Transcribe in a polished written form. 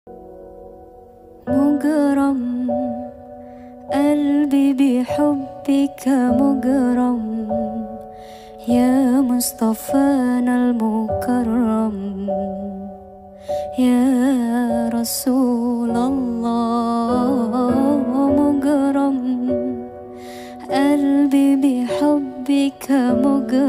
مجرم قلبي بحبك مجرم، يا مصطفانا المكرم، يا رسول الله.